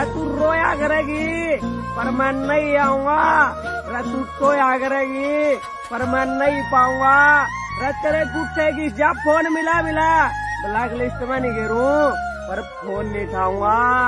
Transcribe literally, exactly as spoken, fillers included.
तू रोया करेगी पर मैं नहीं आऊंगा। तू सोया करेगी पर मैं नहीं पाऊंगा। तेरे गुस्से की जब फोन मिला मिला ब्लैक लिस्ट में नहीं गिरूं पर फोन नहीं उठाऊंगा।